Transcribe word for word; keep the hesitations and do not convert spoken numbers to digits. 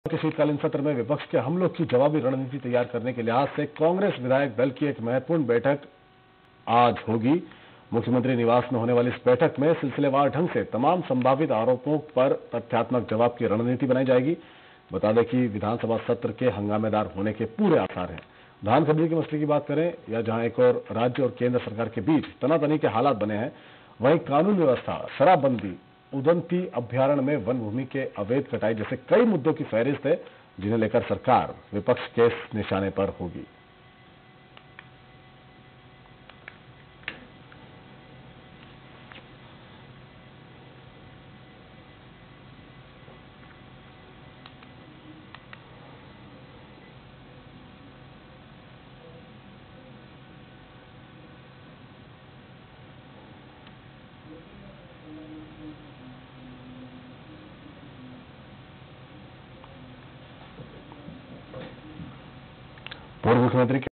के शीतकालीन सत्र में विपक्ष के हमलों की जवाबी रणनीति तैयार करने के लिहाज से कांग्रेस विधायक दल की एक महत्वपूर्ण बैठक आज होगी। मुख्यमंत्री निवास में होने वाली इस बैठक में सिलसिलेवार ढंग से तमाम संभावित आरोपों पर तथ्यात्मक जवाब की रणनीति बनाई जाएगी। बता दें कि विधानसभा सत्र के हंगामेदार होने के पूरे आसार हैं। धान खरीदी के मसले की बात करें या जहां एक और राज्य और केंद्र सरकार के बीच तनातनी के हालात बने हैं, वहीं कानून व्यवस्था, शराबबंदी, उदंती अभ्यारण्य में वन भूमि के अवैध कटाई जैसे कई मुद्दों की फहरिस्त है, जिन्हें लेकर सरकार विपक्ष के निशाने पर होगी। पूर्व मुख्यमंत्री